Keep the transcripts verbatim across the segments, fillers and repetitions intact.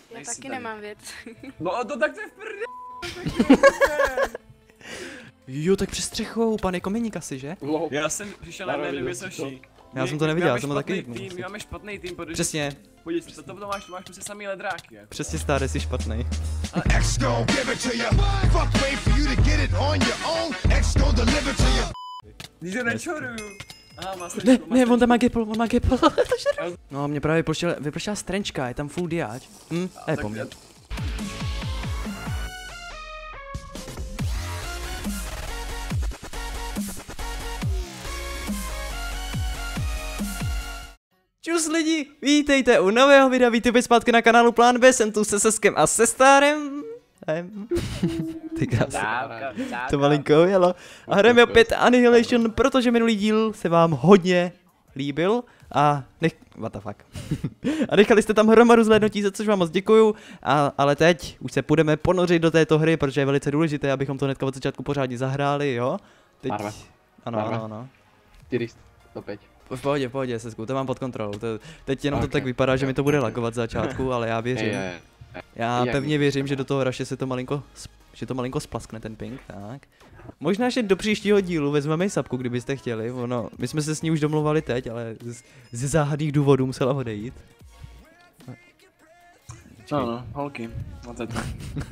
Já taky nemám věc. No to tak to je v prdě. Jo, tak přes střechou, pane Komeník asi, že? Já jsem přišel na jméno Věsoší. Já jsem to neviděl, já jsem ho taky jednou. My máme špatný tým, protože... Přesně. Podívej se, to máš, máš prostě samý ledráky. Jako. Přesně stále jsi špatnej. Když to nečoruju. Aha, má ne, ne, on tam má gepl, on má gepl. No, mě právě vypršela, vypršela strenčka, je tam full diáč. Hm, je po mně. Čus lidi, vítejte u nového videa, vítejte zpátky na kanálu Plán B, jsem tu se Seskem a se Starem. Ty krásy. To malinko jelo. A hrajeme opět Annihilation, protože minulý díl se vám hodně líbil a nech... What the fuck. A nechali jste tam hromadu zhlédnutí, za což vám moc děkuju, a, ale teď už se půjdeme ponořit do této hry, protože je velice důležité, abychom to hnedka od začátku pořádně zahráli, jo? Teď... Marve. Ano, Marve. ano, ano. čtyři sto pět. V pohodě, v pohodě, Sesku, to mám pod kontrolou. To, teď jenom okay. to tak vypadá, že mi to bude lagovat za začátku, ale já věřím. Je, je, je. Já Jak pevně mi? věřím, že do toho raše se to malinko, že to malinko splaskne ten ping, tak. Možná, že do příštího dílu vezmeme i Sapku, kdybyste chtěli, ono, my jsme se s ní už domluvali teď, ale z, ze záhadných důvodů musela odejít. No, no, holky, no to je to.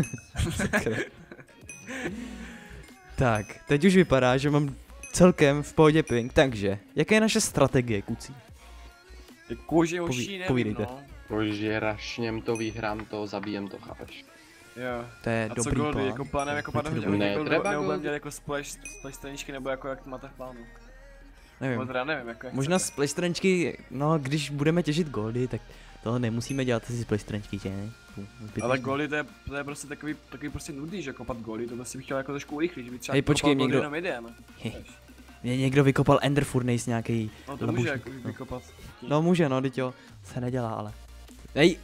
Tak, teď už vypadá, že mám celkem v pohodě ping, takže, jaká je naše strategie, kucí? Kůži hoší, Poví, nevím, povídejte. no. Protože rašněm to, vyhrám to, zabijem to, chápeš? Jo. To je A dobrý co goldy, plán. jako plánem, jako plánem, Dobrý. Ne, třeba nebo goldy. měl jako splash, splash straničky, nebo jako jak to máte v plánu? Nebo Nevím. teda nevím, jako jak Možná chcete. z playstrančky, no když budeme těžit goldy, tak to nemusíme dělat asi z playstrančky, že? Ale goly to je, to je prostě takový, takový prostě nudný, že kopat goly, to bych chtěl jako trošku urychlit, že by třeba Hej, počkej, kopal goly někdo- jenom jeden. Mě někdo vykopal Ender Furnace nějaký. No to může jako vykopat. No může, no, teď jo, se nedělá, ale. Hej,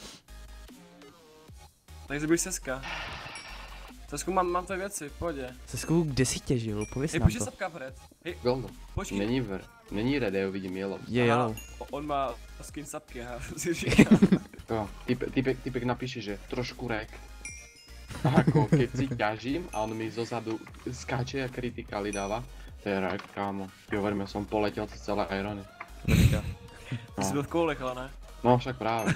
Tak zabil Seska. Sesku, mám, mám tvé věci, v pohodě. Sesku, kde jsi těžil? Pověz Hej, nám počkej to. Sapka vred. Hej, Goldo. počkej. Není v, není red, já vidím yellow. Je Aha, yellow. o- On má skin Sapky, já si říkám. Jo, typek, typek, typek napíše, že trošku rek. A jako, keď si ťažím a on mi zozadu skáče a kritikály dáva. To je rek, kámo. Jo, hovorím, ja som poletěl cez celé Irony. Ty jsi byl v koulech, ale ne? No však právě.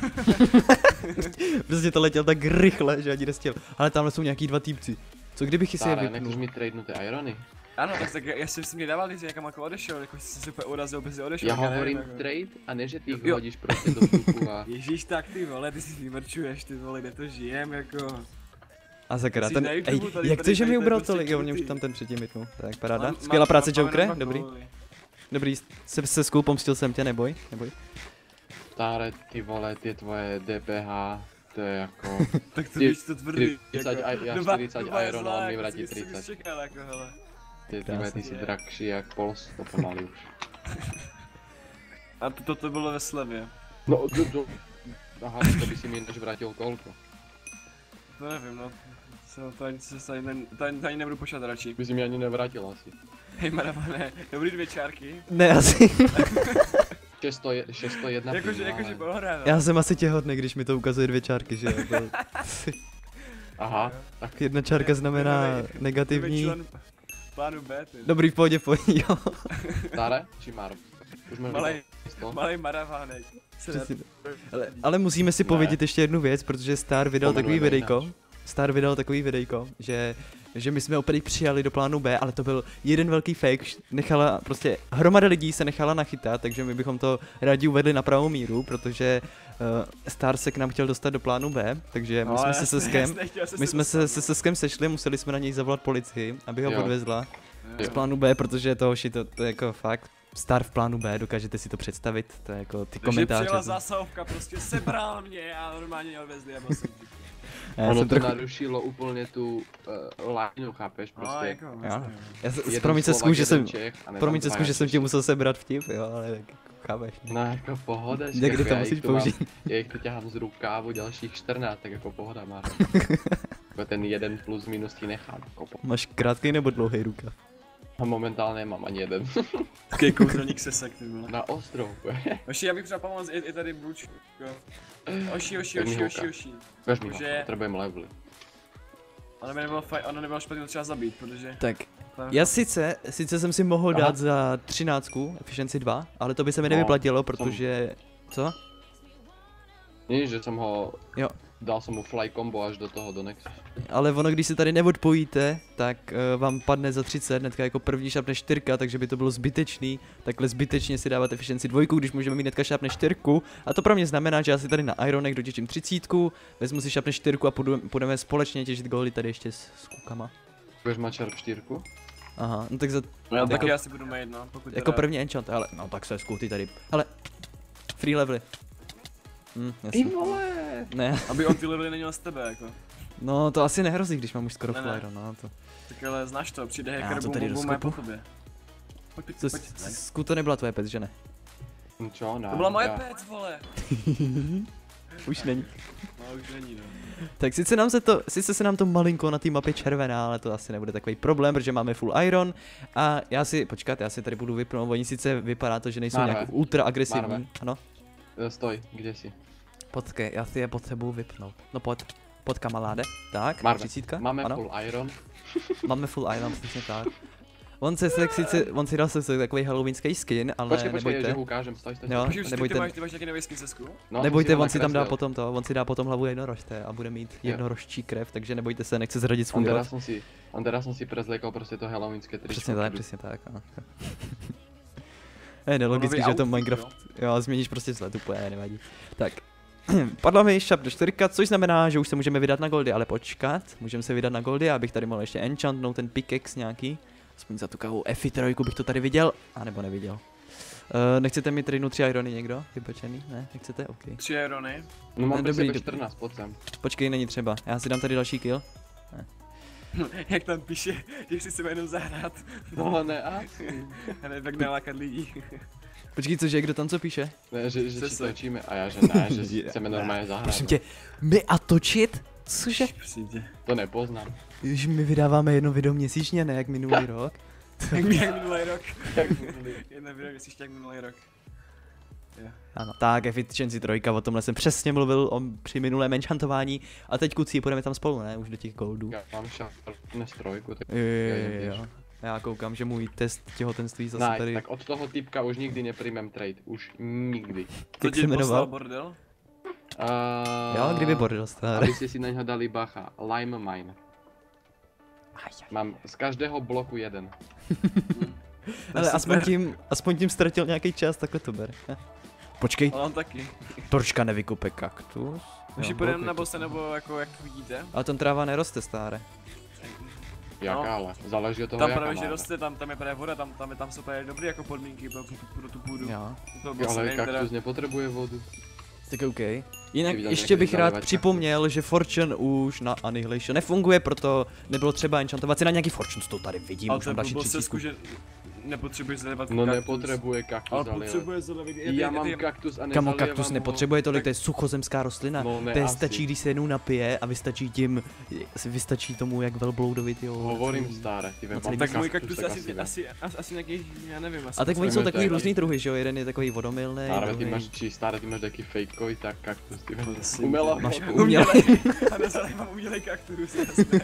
Prostě to letěl tak rychle, že ani nestěl. Ale tamhle jsou nějaký dva týpci. Co kdybych si je Stále, nechceš vypnul? mi tradenúť Irony? Ano, tak, tak já si mě dával, že někam jako odešel, jako jsi se úplně urazil, by si odešel. Ja tak nevím, hovorím jako. trade a ne, že ty ich Jo. hodíš prostě do vstupu a... Ježíš, tak ty vole, ty si vymrčuješ, ty vole, kde to žijem, jako. A sakra, Jsi ten, na ej, YouTube, tady- jak tady- to, že tady- mi tady ubral prostě tolik, jo, mě už krutý. tam ten předtím vypnul. Tak, paráda. Mám- Skvělá mám- práce, mám- Jokere, mám dobrý. góly. Dobrý, se, se skůl, pomstil jsem tě, neboj, neboj. Staré, ty vole, ty tvoje D P H, to je jako... Tak to Ty- víš, to tvrdý. čtyřicet a- já Doba- čtyřicet doba je iron, zlá, on mi jako vrátí si- si třicet. čekal, jako, hele. Ty, ty, vole, ty si drahší jak Polsko pomaly už. A to, to, to bylo ve slevě. No, do, do... Aha, to by si mi než vrátil kolko. To nevím, no. Co, to ani, se ani, ne- to ani, to ani nebudu počítat radši. By si mi ani nevrátil asi. Hej, maravane, dobrý dvě čárky. Ne, asi. šest sto jedna Jakože, pivo, jakože ale- pohoda, no. Já jsem asi těhotný, když mi to ukazuje dvě čárky, že jo. To- Aha, tak Jedna čárka znamená negativní. Člen plánu B, ty. Dobrý, v pohodě, v pohodě, jo. staré či Marv? Už máš Malej, to? malej maravánek. Se Přesně. ne- Ale, ale musíme si Ne. povědět ještě jednu věc, protože Star vydal Pomenujeme takový videjko. jinak. Star vydal takový videjko, že, že my jsme opět přijali do plánu B, ale to byl jeden velký fake, nechala, prostě hromada lidí se nechala nachytat, takže my bychom to rádi uvedli na pravou míru, protože uh, Star se k nám chtěl dostat do plánu B, takže my No, jsme se jasně, Seskem, jasně, chtěl jsem my se jsme se dostat, se Seskem sešli, museli jsme na něj zavolat policii, aby ho Jo. odvezla no. z plánu B, protože to hoši, to, to je jako fakt Star v plánu B, dokážete si to představit, to je jako ty Takže komentáře. přijela zásahovka, prostě sebral mě a normálně mě odvezli a byl jsem ticho. Já Ono jsem to trochu- narušilo úplně tu uh, lineu, chápeš, No, prostě. jako, Jo. vlastně, Já se, Jeden promiň se Slovak, že jeden jsem, Čech a ne promiň tam se dva že jsem Češi. ti musel sebrat vtip, jo, ale tak chápeš. Ne? No jako pohoda, že Někdy jako to já musíš jich tu mám- použít. Já jich tu ťahám z rukávu dalších čtrnáct, tak jako pohoda má. Jako ten jeden plus minus ti nechám. Jako po... Máš krátký nebo dlouhý rukav? A momentálně mám ani jeden. Taký kouzelník sesek, ty vole. Na ostrov. Oši, já bych třeba pomoct, je, je tady Bluč. Oši, oši, Tak mi oši, houka. oši, oši. Ukaž mi ho, Že- potřebujeme levely. Ono by nebylo fajn, ono nebylo špatně to třeba zabít, protože... Tak, já sice, sice jsem si mohl Aha. dát za třináctku, efficiency dva, ale to by se mi No, nevyplatilo, protože... Co? Nie, že jsem ho... Jo. Dal jsem mu fly combo až do toho, do Nexus. Ale ono, když se tady neodpojíte, tak uh, vám padne za třicet, hnedka jako první šapne čtyřka, takže by to bylo zbytečný. Takhle zbytečně si dávat efficiency dvojku, když můžeme mít hnedka šapne čtyřku. A to pro mě znamená, že já si tady na Ironek dotěčím třicítku, vezmu si šapne čtyřku a půjdu, půjdeme společně těžit góly tady ještě s, s kukama. Budeš mať Sharp čtyřku? Aha, no tak za, No já jako- taky asi budu mít, no, pokud jako teda... první enchant, ale no tak se skuty tady. Ale, free levely. Hm, Ty jasně. vole! Ne, Aby on ty levely neměl z tebe, jako. no to asi nehrozí, když mám už skoro Ne, full ne. Iron, no to. Tak ale znáš to, přijde Já hacker, to bum, tady bum, bum, a je po rozkopu. tobě. Pojď, pojď, To, pojď. Ne. Sku to nebyla tvoje pec, že ne? No čo, ne, To byla moje já- pec, vole. Už není. No už není, no. Tak sice, nám se to, sice se nám to malinko na té mapě červená, ale to asi nebude takový problém, protože máme full iron. A já si, počkat, já si tady budu vypnout, oni sice vypadá to, že nejsou Marve. nějak ultra agresivní. Marve. Ano, E, Stoj, kde jsi? počkej, já si je potřebuji vypnout. No pojď, pojď kamaláde. Tak, Marve, třicítka, máme ano, full iron. máme full iron, přesně tak. On se tak sice, on si dal se takový halloweenský skin, ale Počkej, počkej, nebojte. že ho ukážem, stoj, stoj. Jo. stoj. Počkej, ty, nebojte. ty, máš, ty máš nějaký nový skin sesku? No, Nebojte, jsem on si tam dá nakreslil. potom to, on si dá potom hlavu jednorožce a bude mít jednorožčí krev, takže nebojte se, nechce zradit svůj Ondera rod. jsem si, Ondera jsem si prezlekal prostě to halloweenské tričko. Přesně tak, přesně tak, ano. Je nelogický, nový že to outfit, Minecraft, jo, změníš prostě vzhled, úplně nevadí. Tak, padla mi šap do čtyřka, což znamená, že už se můžeme vydat na goldy, ale počkat, můžeme se vydat na goldy, abych tady mohl ještě enchantnout ten pickaxe nějaký. Aspoň za tu kávu F tři bych to tady viděl, anebo neviděl. Uh, nechcete mi tradenout tři irony někdo? Vypečený? Ne? Nechcete? OK. Tři irony. No mám Ne, pro dobrý, sebe dobrý. čtrnáct, pojď sem. Počkej, není třeba, já si dám tady další kill. Jak tam píše, že chci se jenom zahrát. No ne, asi. A ne, tak nalákat lidí. Počkej, cože, kdo tam co píše? Ne, že, že si Přesně. točíme a já že ne, že chceme normálně zahrát. Prosím tě, my a točit? Cože? Prosím tě. To nepoznám. Už my vydáváme jedno video měsíčně, ne jak minulý rok. Jak, jak minulý rok. Jedna video, jestli ještě jak minulý rok. Jo. Ano, tak, Efficiency trojka, o tomhle jsem přesně mluvil o, při minulém enchantování. A teď kucí, půjdeme tam spolu, ne? Už do těch goldů. Já mám sharpness trojku, tak Jo, jo, já jo, jen jo. Já koukám, že můj test těhotenství zase ne, tady... tak od toho typka už nikdy nepríjmem trade, už nikdy. To Jak se ti jmenoval? poslal bordel? Uh, Jo, kdyby bordel starý. Aby ste si na něho dali bacha, lime mine. Mám z každého bloku jeden. Ale To aspoň super. tím, aspoň tím ztratil nějaký čas, takhle to ber. Počkej, Ale on taky. pročka nevykupe kaktus? Už Jo, půjdeme bloky na to- bose, nebo jako jak to vidíte. Ale tam tráva neroste, stáre. Jaká ale? Záleží od toho, Tam jaká právě, že máme. roste, tam, tam je právě voda, tam, tam, je, tam jsou právě dobré jako podmínky pro, pro, pro tu půdu. Jo, To Jo, bose, ale nevím teda. kaktus nepotřebuje vodu. tak OK. Jinak viděl ještě nějaký bych rád zalevač připomněl, že Fortune už na Annihilation nefunguje, proto nebylo třeba enchantovat si na nějaký Fortune, to tady vidím, Ale už to je mám další blbost třicítku. sesku, že nepotřebuješ zalevat No kaktus. nepotřebuje kaktus Ale zalievať. potřebuje zalevat. Já mám kaktus a Kamo, nezalievám kaktus ho. nepotřebuje tolik, Tak to je suchozemská rostlina. No ne, to je asi. stačí, když se jednou napije a vystačí tím, vystačí tomu, jak velbloudovit, jo. Hovorím staré, ty No vem, celý Tak můj kaktus, kaktus tak asi, ne. asi, asi, asi nějaký, já nevím, asi. A tak oni Víme, jsou to takový je různý druhy, že jo, jeden je takový vodomilný, Staré, ty druhý... máš, či staré, ty máš taký fejkový, tak kaktus, ty vem. Prosím Umělá tě. Máš vodu. umělý. A nezalívám umělej kaktus, jasné.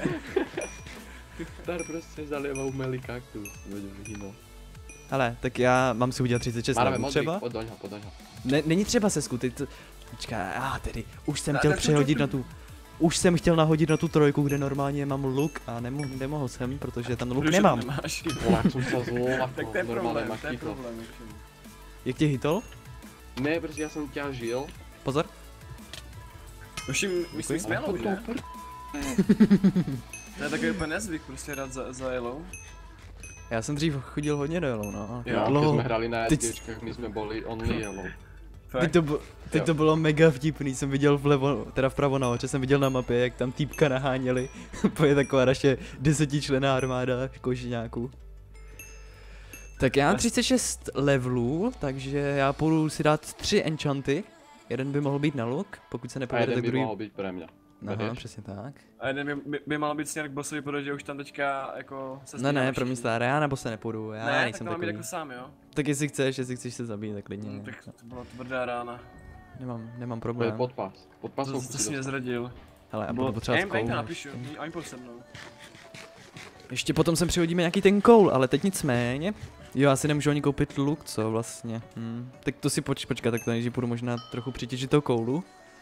Star prostě zalieva umělý kaktus, veď vyhynul. Hele, tak já mám si udělat třicet šest Máme levelů modrý, třeba. podoň ho, podoň ho. Ne, není třeba se skuty, to... Počkej, a tedy, už jsem Ne, chtěl tak to- přehodit to- na tu... Už jsem chtěl nahodit na tu trojku, kde normálně mám luk a nemohl, nemohl jsem, protože tam luk Protože nemám. to nemáš. Vole, jak jsem se zlakol, Tak to je normálně problém, ma to je chytlo. problém. ovšem. Jak tě hitol? Ne, protože já jsem ťažil, Pozor. Ovšem, my jsme Děkuji. ale spělou, že? potom To je takový úplně nezvyk, prostě rád za, za jelou. Já jsem dřív chodil hodně do jelou, no. Jo, Jo, když Dlouho. jsme hrali na Teď- SGčkách, my jsme byli only yellow. Teď Fakt. to, bu- teď Jo. to bylo mega vtipný, jsem viděl vlevo, teda vpravo na oči, jsem viděl na mapě, jak tam týpka naháněli. To je taková naše desetičlenná armáda kožiňáků. Tak já mám třicet šest levelů, takže já půjdu si dát tři enchanty. Jeden by mohl být na luk, pokud se A nepovede, jeden tak by druhý... mohl být pre mňa. Aha, Bereš? přesně tak. A jeden by, by, by mal být směr k bossovi, protože už tam teďka jako se Ne, střídáme ne, pro mě všichni. staré, já nebo se nepůjdu, já Ne, tak nejsem to mám být takový. jako sám, jo? Tak jestli chceš, jestli chceš se zabít, tak klidně. Hmm, tak to byla tvrdá rána. Nemám, nemám To je problém. podpás. To, Podpásovku to si jsi mě dostal. zradil. Hele, já Bylo- budu potřebovat Já jim tady to koul. napíšu, ještě. oni pojď se mnou. Ještě potom sem přihodíme nějaký ten koul, ale teď nicméně. Jo, já si nemůžu ani koupit luk, co vlastně. Hm. Tak to si poč, počkat, tak to nejdřív budu možná trochu přitěžit toho koulu.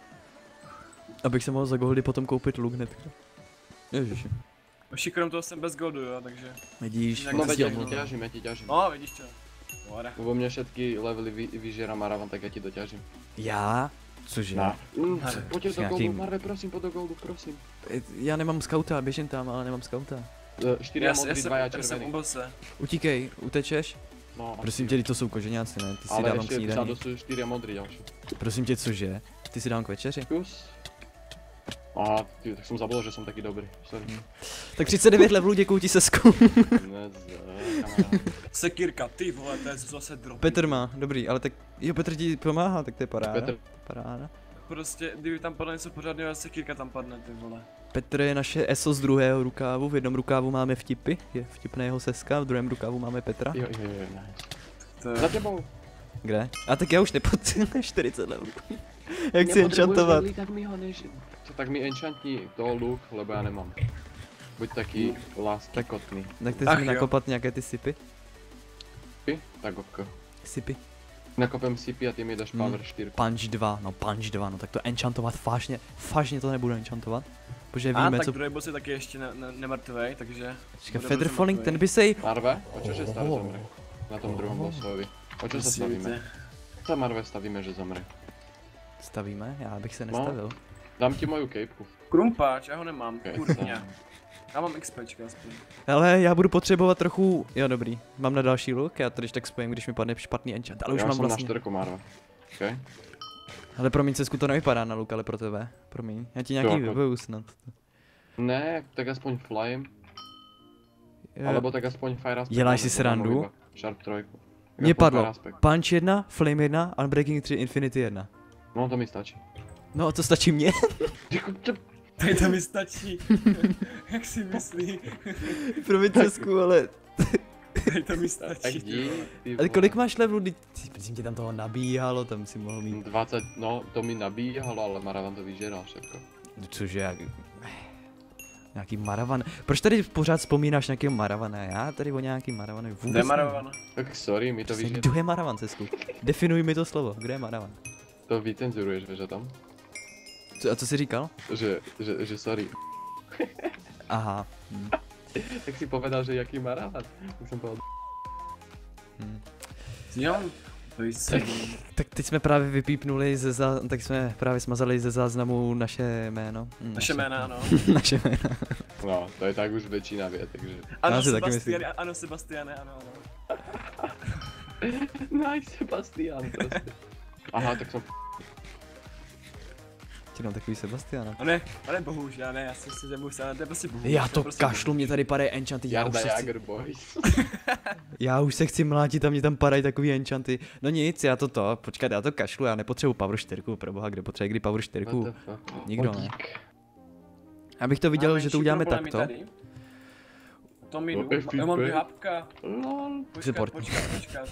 Abych se mohl za goldy potom koupit luk hned. Ježiši. Oši, krom toho jsem bez goldu, jo, takže. Vidíš, Jak No to veď, si ja ti omluvil. ťažím, ja ti ťažím. No, vidíš čo. Dobre. Lebo mne všetky levely vy, vyžiera Maravan, tak ja ti doťažím. já? Cože? Na. Mm, Marve, poďte do nějaký- goldu, Marve, prosím, poď do goldu, prosím. Já nemám skauta, běžím tam, ale nemám skauta. E, Štyria Já, já, modrý, jsem, dvaja já jsem u červený. bosse. Utíkej, utečeš? No, Prosím tě, to jsou koženáci, ne? Ty si ale dávám k ešte snídani. vzadu sú štyria modrý ďalší. Prosím tě, cože? Ty si dám k večeři? Kus. Aha, ty, tak som zabudol, že som taký dobrý. Sorry. Tak třicet devět levelů, děkuju ti sesku. Neze, kamarád. Sekírka, ty vole, to je zase drop. Petr má, dobrý, ale tak, jo, Petr ti pomáhá, tak to je paráda. Petr, Paráda. Prostě, kdyby tam padlo něco pořádného, sekírka tam padne, ty vole. Petr je naše eso z druhého rukávu, v jednom rukávu máme vtipy, je vtipné jeho seska, v druhém rukávu máme Petra. jo, jo, jo, nice. To je... Za tebou. Kde? A tak já už nepotřebuji čtyřicet levelů. Jak si enchantovat? Tak mi ho než... Co, tak mi enchantni to luk, lebo ja nemám. Buď taký láskykotný. Tak ty Ach jsi mi jo. nakopat nějaké ty sipy? Ty? Tak ok. Sipy? Nakopem sipy a ty mi dáš Hmm. power čtyři. Punch dva, no punch dva, no tak to enchantovat vážně, vážně to nebudu enchantovat. Protože A víme tak co... druhý boss je taky ještě ne, ne, nemrtvej, takže... Počkej, bude Feather brzo Falling, mrtvej. ten by sej... Marve, o čo že stále Oho. zomre? Na tom druhom Oho. bossovi. O čo sa Prosím stavíme? tě. Sa Marve stavíme, že zomre. Stavíme? Já bych se No. nestavil. Dám ti moju kejpku. Krumpáč, já ho nemám, Okay, kurňa. Já mám XPčka aspoň. Ale já budu potřebovat trochu... Jo, dobrý. Mám na další look, já to když tak spojím, když mi padne špatný enchant, ale už ja mám som na vlastně... štyrku Marve. Okay. Ale promiň, Cesku, to nevypadá na look, ale pro tebe. Promiň, já ti nějaký Jo, vyboju snad. Ne, tak aspoň flame, Jo. alebo tak aspoň fire aspect. Děláš máme, si to mám srandu? iba Sharp trojku. Tak Mně aspoň padlo fire aspect. Punch jedna, Flame jedna, Unbreaking tři, Infinity jedna. No to mi stačí. No a to stačí mně? Tady to mi stačí. Jak si myslí? Promiň, Cesku, ale... Tady to mi Tak stačí. dí, ty Ale vole. kolik máš levelů? Ty, prosím tě, tam toho nabíhalo, tam si mohl mít... dvacet, no to mi nabíhalo, ale Maravan to vyžeral všetko. Cože, jak... Nějaký maravan. Proč tady pořád vzpomínáš nějakého maravana? Já tady o nějaký maravan vůbec nevím. Demarovan. Tak sorry, mi to Přesně, vyžeral. kdo je maravan, Cesku? Definuj mi to slovo, kdo je maravan? To vycenzuruješ, vieš o tom? Co, a co jsi říkal? Že, že, že sorry. Aha. Hm. Tak si povedal, že jaký Maravan. Tak som povedal, Hm. Jo, to jsi. Tak teď jsme právě vypípnuli ze zá... tak jsme právě smazali ze záznamu naše jméno. Hm, Naše jména, ano. naše jméno. no, to je tak už väčšina vie, takže... Ano, Já si taky Sebastiane, ano, Sebastiane, ano, ano. Nice, Sebastian, proste. Aha, tak som... Ti dám takový Sebastiana. A ne, ale bohužel, ne, já si myslím, že musím, to je prostě bohužel. Já to prostě kašlu, mě tady padají enchanty, já už, Jarda se chci, Jager Boys. já už se chci mlátit a mě tam padají takový enchanty. No nic, já to to, počkat, já to kašlu, já nepotřebuji power čtyři, proboha, kde potřebuje kdy power čtyři? What the fuck? Nikdo ne. Odík. Abych to viděl, Máme že to menší uděláme problémy takto. tady. To mi No, jdu, já mám dvě feedback. hapka. Lol. Počkat, Support. počkat, počkat.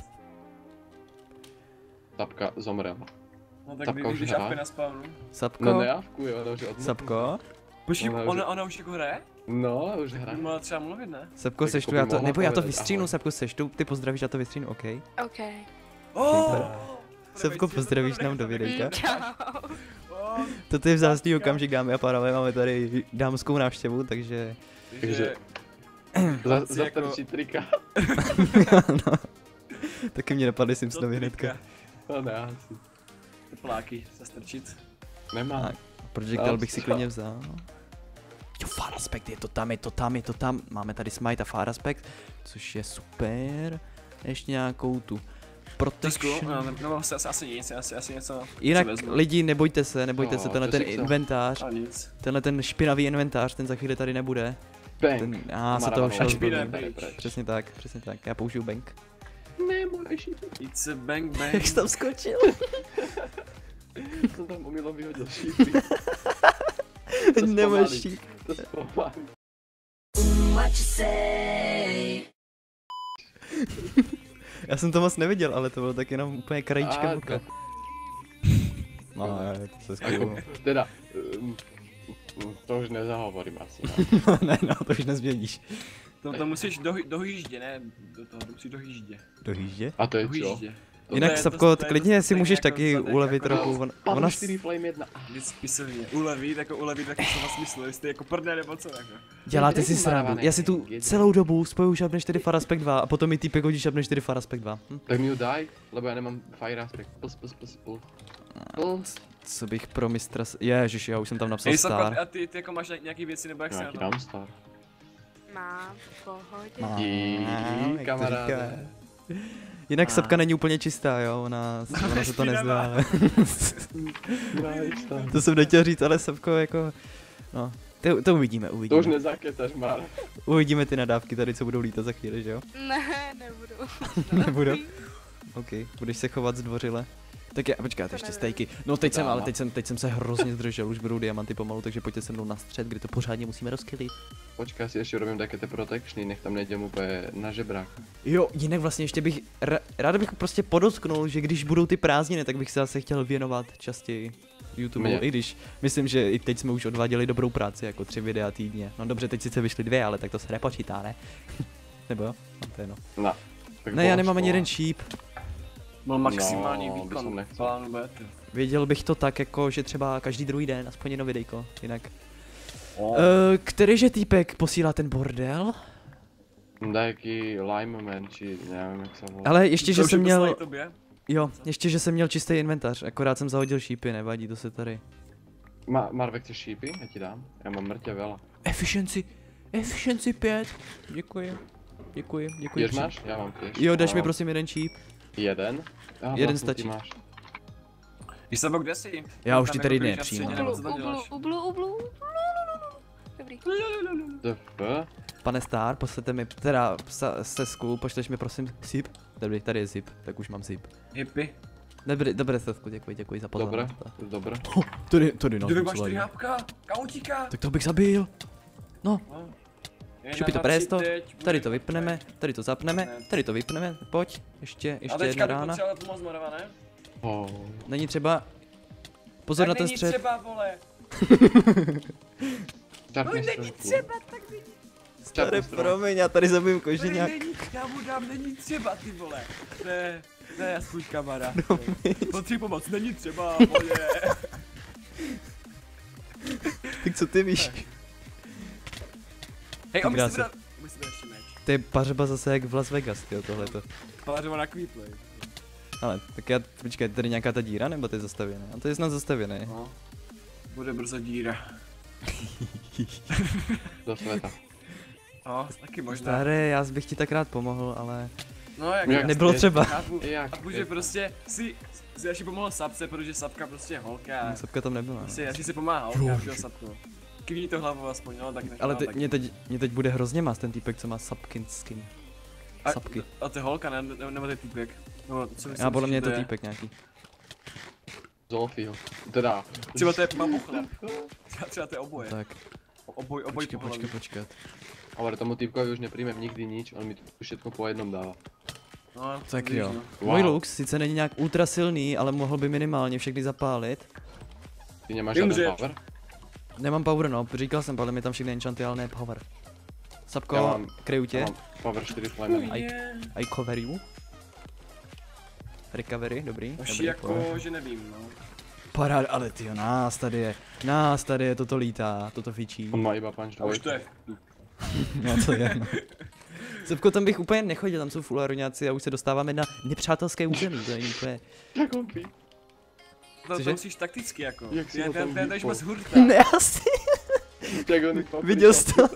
Tapka zomrel. No tak Tapka kdy, už když hraje? hapka na spawnu. Sapko? No nejavkuje, ona už odmluvila. Sapko? Počkej, Ona už- ona, ona už jako hraje? No, už hraje. Mohla třeba mluvit, ne? Sapko, Tak seš jako tu, by já to, mohla nebo já to povedať vystřínu, ahoj. Sapko, seš tu, ty pozdravíš, já to vystřínu, OK. OK. Oh! Sapko, pozdravíš nám do videjka. Čau. Oh, Toto je vzácný okamžik, dámy a pánové, máme tady dámskou návštěvu, takže... Takže- takže Za, si za jako- jako... trika. no. Taky mě napadly Simpsonovi hnedka. No ne, asi. Tepláky se strčit. Nemá. Tak. Projectile bych si klidně vzal. Jo, Far Aspect, je to tam, je to tam, je to tam. Máme tady Smite a Far Aspect, což je super. Ještě nějakou tu Tesku, Protection. no, no asi, asi, asi nic, asi, asi něco Jinak si vezmu. lidi, nebojte se, nebojte No, se, tenhle to ten si chce. inventář, A nic. tenhle ten špinavý inventář, ten za chvíli tady nebude. Bang. Ten, já se Maravan toho šel Až zblbím. špinavý. Tady preč. Přesně tak, přesně tak, já použiju bank. Nemůžeš jít. It's a bang bang. Jak jsi tam skočil? Jsem tam omylom vyhodil šípy. Nemáš šíp. To zpomalí. Já jsem to moc neviděl, ale to bylo tak jenom úplně krajíčkem A, oka. No, ne, to se skvělo. Teda, um, to už nezahovorím asi. No, ne, no, to už nezměníš. To, to musíš do, do hýždě, ne? Do toho, to musíš do hýždě. Do hýždě? A to je Do čo? hýždě. To Jinak je- to- Sapko, to je klidně to si stejně můžeš jako taky zadek, ulevit jako- trochu. Ona, Pavlo ona čtyři Flame jedna. Víc pisovně. Ulevit, jako ulevit taky slova smyslu, jestli jako prdne nebo co jako. děláte si Není srandu. marovaný, Já si tu jediný. celou dobu spojuju Žabne čtyři Faraspekt dva a potom mi týpek hodí Žabne čtyři Faraspekt dva. Hm? Tak mi ju daj, lebo já nemám Fire Aspect. Plus, plus, plus, plus. Plus. Co bych pro mistra... s- Ježiš, já už jsem tam napsal Hej, Sapko, star. a ty, ty jako máš nějaký věci nebo jak se na Nějaký to? dám star. Mám v pohodě. No, Díky, jak to kamaráde. říká. Jinak A. Sapka není úplně čistá, jo, ona, ona se to nezdá, špinavá. ale... Nice, to- to jsem nechtěl říct, ale Sapko jako... No, to, to uvidíme, To už uvidíme. nezaketaš, Mar. Uvidíme ty nadávky tady, co budou lítat za chvíli, že jo? Ne, nebudu. Nebudou? OK, budeš se chovat zdvořile. Tak já, počkat, To ještě nevím. stejky. No teď jsem, Dáma. ale teď jsem, teď jsem se hrozně zdržel, už budou diamanty pomalu, takže pojďte se mnou na střed, kde to pořádně musíme rozkylit. Počkej, si ještě robím také ty protectiony, nech tam nejdem úplně na žebrák. Jo, jinak vlastně ještě bych, ra, rád bych prostě podotknul, že když budou ty prázdniny, tak bych se zase chtěl věnovat častěji YouTube, Mně. i když myslím, že i teď jsme už odváděli dobrou práci, jako tři videa týdně. No dobře, teď sice vyšly dvě, ale tak to se nepočítá, ne? Nebo jo? No, to je no. No. Tak Ne, já bož, nemám ani vole. jeden šíp. Byl maximální No, to jsem výkon nechcel. plánu bety. Věděl bych to tak, jako, že třeba každý druhý den, aspoň jedno videjko, jinak. Oh. Uh, kterýže týpek posílá ten bordel? Nejaký lineman, či nevím jak se volá. Ale ještě, že jsem měl, Tobě? jo, ještě, že jsem měl čistý inventář, akorát jsem zahodil šípy, nevadí, to se tady. Ma Marve, chceš šípy? Já ti dám. Já mám mrtě veľa. Efficiency, efficiency pět, děkuji, děkuji, děkuji. Tiež při- máš? Já mám tiež. Jo, daš mi Mám prosím jeden šíp. Jeden? Aha, Jeden vlastne ty stačí. máš. Víš Sabo, kde jsi? Já už Tam ti jako tady klíč a nepřijmu. středně, nebo co tam Ublu, děláš? ublu, ublu, ublu. Dobrý. D F? Pane Star, pošlete mi, teda sa- Sesku, pošleš mi prosím zip. Dobrý, tady je zip, tak už mám zip. Hippy. Dobrý, dobré Sesku, děkuji, děkuji za Dobre, pozornost. dobre. Tady, tady nás Ty máš docelají. čtyři hápka, kam utíká? Tak to bych zabil. No, Jedna, šupí to dva, tři, presto, teď, tady bude- to vypneme, tady to zapneme, tady to vypneme, pojď, ještě, A ještě teďka jedna bych rána. potřeboval pomoct Morava, ne? Oh. Není třeba, pozor na Tak ten není střed. třeba, vole. Čapni No není strojku. třeba, tak není. Stare, Čapni strojku. promiň, já tady zabiju Tady koženák. není, já mu dám, není třeba, ty vole. Ne, ne, aspoň kamarád. No, Potřebuji pomoc, není třeba, vole. tak co ty víš? Hej, Ty on mi krása. si bral, on mi si bral ještě meč. To je pařba zase jak v Las Vegas, tyjo, tohleto. Palářovo na Queeplay. Ale, tak já, počkej, tady nějaká ta díra, nebo to je zastavěné? A to je snad zastavěné. No. Bude brzo díra. Do sveta. No, taky možná. Stare, já bych ti tak rád pomohl, ale No, jak Jak já nebylo je- třeba. chápu, Jak? chápu, že prostě si, si ještě pomohl Sapce, protože Sapka prostě je holka. a Sapka tam nebyla. no. Prostě asi si pomáhá holka, že jo, Sapko. Kývni to hlavou aspoň, no, tak nech Ale mám te, tak. mě, teď, mě teď bude hrozně mas ten týpek, co má sapkin skin. A, sapky. a to je holka, ne, ne, nebo to je týpek. No, co myslím, Já podle že mě je to týpek nějaký. Zolfího. Teda. Třeba to je babuchla. Třeba, třeba to je oboje. Tak, Oboj, oboj počkej, pohlaví. počkej, počkat. Ale tomu týpkovi už nepríjmem nikdy nič, on mi tu všetko po jednom dáva. No, Tak vidíš, jo. no. Wow. Můj lux sice není nějak ultra silný, ale mohl by minimálně všechny zapálit. Ty nemáš Vím, žádný že- power? Nemám power, no, říkal jsem, ale mi tam všechny enchanty, ale ne power. Sapko, Já mám- kryju Já tě, mám power čtyři flameny. I, I cover you. Recovery, dobrý. Hoši dobrý, jako, power. že nevím, no. Parád, ale tyjo, nás tady je, nás tady je, toto lítá, toto fičí. On má iba punch A už dvojku. to je. No to je, no. Sepko, tam bych úplně nechodil, tam jsou fularoňáci a už se dostáváme na nepřátelské území, to je úplně... Jak on pí? To, Cože? to musíš takticky jako. Jak si Já- ho ten- tam ten jdeš vypol? bez hurta. Ne, asi, Jak on popíš? viděl jsi to?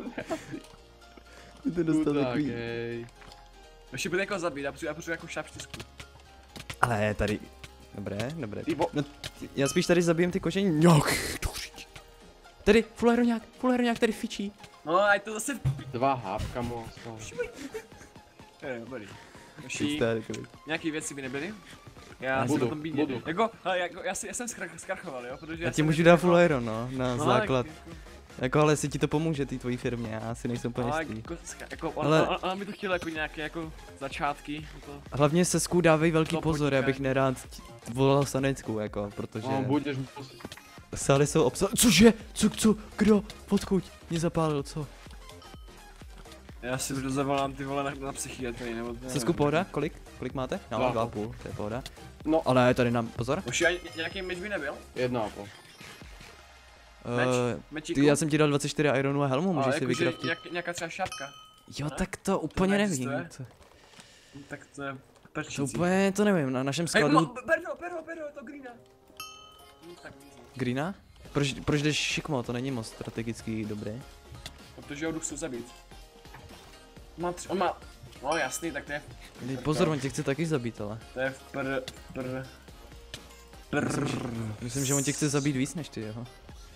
To dostal Chudák, takový... hej. Ještě bude někoho zabít, já potřebuji, já potřebuji jako šáp čtyřku. Ale tady... Dobré, dobré. Ty vo... No, t- já spíš tady zabijem ty kožení. Nějak, tady, fularoňák, fularoňák tady fičí. No a je to zase v p***. Dva hápka moc. Je, dobrý. Ty Hoši, jste takový. nějaký věci by nebyly? Já jsem Budu, na tom bídě. budu. Jako, hele, jako, já, si, já jsem zkrach, zkrachoval, jo, protože Já já ti jsem můžu jako- dát full iron, no, na No, základ. Jako, Jako, ale jestli ti to pomůže, té tvojí firmě, já si nejsem úplně ale jistý. jako, zka- jako on, Ale- on, on, by to chtěl jako nějaké jako začátky. Jako, Hlavně se sků dávej velký To pozor, počkej. abych nerád t- volal Sanecku, jako, protože No, budeš muset. sály jsou obsa... Cože? Co, co? Kdo? Odkud? Mě zapálil, co? já si budu zavolám ty vole na, na psychiatrii, nebo to Se sků pohoda? Kolik? Kolik máte? No, Dva. dva a půl, to je pohoda. No, Ale tady nám, pozor. Už ani nějaký meč by nebyl? jedna a půl. Meč? Uh, Mečíku? ty, já jsem ti dal dvacet čtyři ironu a helmu, můžeš ale si jakože vykraftit. nějak, nějaká třeba šapka. Jo, tak to úplně nevím. neexistuje? To, Tak to je to prčící. úplně to nevím, na našem Hej, skladu... ma, berdo, berdo, berdo, to greena. Hm, tak easy. Greena? Proč, proč jdeš šikmo, to není moc strategicky dobré. Protože ho jdu chci zabít. Má tři, on má, no jasný, tak to je, Dej pozor, on tě chce taky zabít, ale. to je v pr, pr, pr. Myslím, že on tě chce zabít víc než ty, jeho.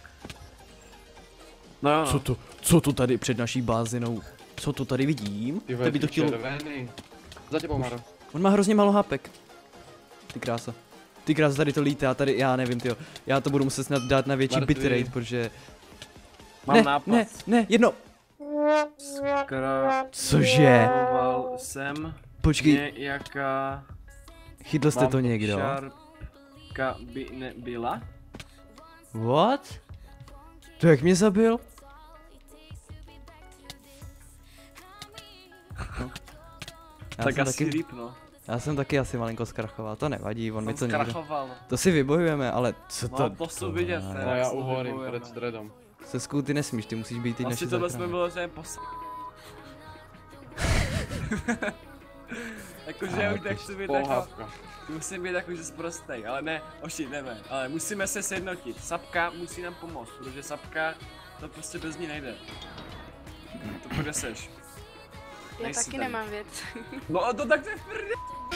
No jo, Co no. to, co to tady před naší bázinou, co to tady vidím? Ty To by vole, to ty chtělo, červený. Za tebou, Maro. on má hrozně málo hápek. Ty krása. Ty krása, tady to lítá, tady, já nevím, tyjo. Já to budu muset snad dát na větší Mrtvý. bitrate, protože... Mám ne, nápad. ne, ne, jedno. Cože? Krachoval jsem Počkej, nějaká... chytl jste to někdo? Šarka by nebyla? What? To jak mě zabil? Já Tak jsem asi taky, líp, no. já jsem taky asi malinko zkrachoval, to nevadí, on mi to Jsem někdo... zkrachoval. To si vybojujeme, ale co to... No, to jsou vidět, je? ne? No já se to uhorím vybojujeme. před středom. Se sků, ty nesmíš, ty musíš být teď naši Asi tohle jsme záchranný. bylo, že je pos... Jakože já už tak chci být jako... Pohádka. Musím být jakože sprostej, ale ne, oši, jdeme. Ale musíme se sjednotit. Sapka musí nám pomoct, protože Sapka, to prostě bez ní nejde. To kde seš? Já Nejsi taky tady. nemám věc. No a to tak to je v prdě.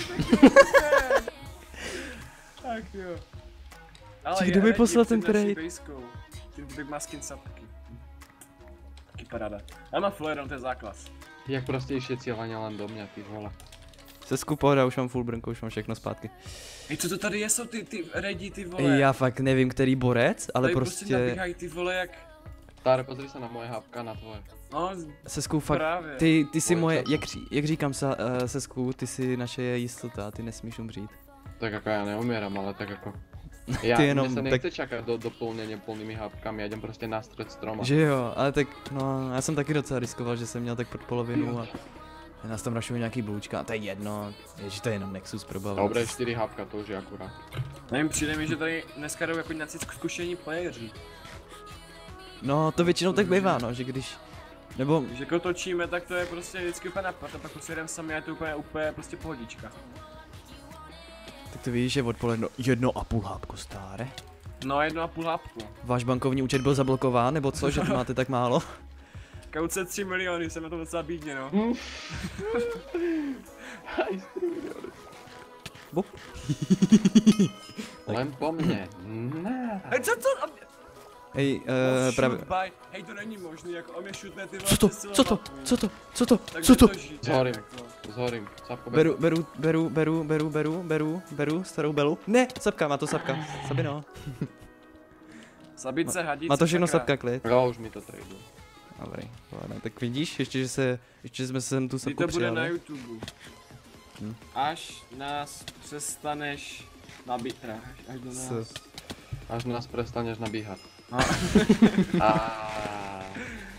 Tak jo. Ale Či je kdo mi ready poslal před ten naší trade? bejskou. Ten typek má skin Sapky. Taky paráda. Já mám Flareon, to je základ. Jak prostější cíleně len do mě, ty vole. Se sků, pohoda, už mám full brnko, už mám všechno zpátky. Hej, co to tady je, jsou ty, ty ready, ty vole. Ej, já fakt nevím, který borec, ale tady prostě... nabíhají ty vole jak... Táre, pozri se na moje hápka, na tvoje. No, Se sků, fakt, právě. ty, ty jsi Moje moje, čas. jak, ří- jak říkám se, uh, se sků, ty jsi naše jistota, ty nesmíš umřít. Tak jako já neumírám, ale tak jako... Já, Ty jenom mne se tak- nechce čakat do doplněně plnými hápkami, já jdem prostě na střed stroma. Že jo, ale tak, no, já jsem taky docela riskoval, že jsem měl tak pod polovinu a nás tam rašují nějaký blučka, a to je jedno, ježi, to je jenom Nexus probavil. Dobré, čtyři hápka, to už je akurát. Nevím, přijde mi, že tady dneska jdou jako nějací zkušení playeři. No, to většinou tak bývá, no, že když, nebo, Když jako točíme, tak to je prostě vždycky úplně napad, a pak už si jdem sami a je to úplně, úplně prostě pohodička. tak to víš, že odpoledne jedno a půl hápku stáre. No jedno a půl hápku. Váš bankovní účet byl zablokován, nebo co, že to máte tak málo? Kauce tři miliony, jsem na to docela bídně, no. Bup. Len po mně. Ne. Hej, co, co? A mě- Hej, Oh, uh, právě, shoot by. Hej, to není možný, jako on mě šutne ty vole co to, přes co to, mapu. co to, co to, Tak co jde to? žít, Zhorím. jako. Zhorím, Sapko, Beru, beru, beru, beru, beru, beru, beru, beru, starou belu. Ne, sapka, má to sapka, Sabino. Zabít se hadíc. Má to všechno sakra. sapka, klid. Jo, už mi to tradu. Dobrý, no, tak vidíš, ještě, že se, ještě jsme sem tu Kdy sapku to bude na přijali. YouTube. Hm. Až nás přestaneš nabít, teda, až, až do nás. S- Až nás prestaneš nabíhat. No. Aaaa.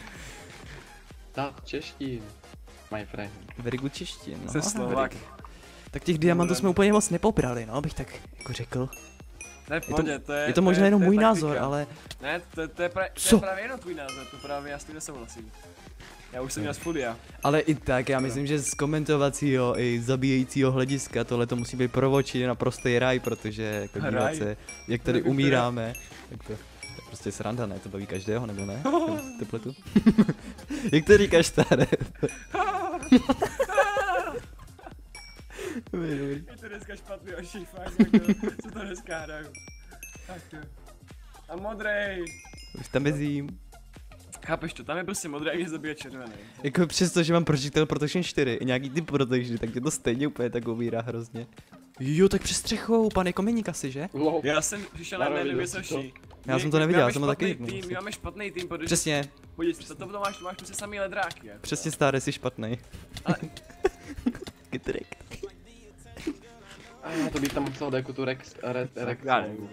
Tak češtín. My friend. Very good češtin, no. Se very Slovak. good. Tak těch diamantů jsme úplně moc nepobrali, no, bych tak jako řekl. To je v pohodě, to je... Je to možná jenom je můj taktika. názor, ale Ne, to, to, je pra, to Co? je právě jenom tvůj názor, to právě já s tím nesouhlasím. Já už jsem měl z Fudia. Ale i tak, já myslím, že z komentovacího i zabíjejícího hlediska tohle to musí být pro oči naprostý raj, protože jako dívat Raj? se, jak tady To vypadá. umíráme, tak to, to je prostě sranda, ne? To baví každého, nebo ne? Tepletu. Jak to říkáš, staré? Dobrý, dobrý. Je to dneska špatný oši, fakt, jako, co to dneska hraju. Tak jo. A modrej. Už tam mezím. Chápeš to, tam je prostě modrý a mě zabije červený. Jako přesto, že mám Project Teleportation čtyři i nějaký ty protection, tak je to stejně úplně tak umírá hrozně. Jo, tak přes střechou, pan je kominík asi, že? Lop. Já jsem přišel na Narovil nejvysoší. Já jsem to neviděl, já jsem ho taky tým, jednou. my máme špatný tým, protože... Přesně, Podívej se, to, to máš, máš prostě samý ledráky. Jako. přesně starý, jsi špatnej. Ale- Kytrek. A to bych tam musel jako tu Rex, Rex, Rex. Já nevím.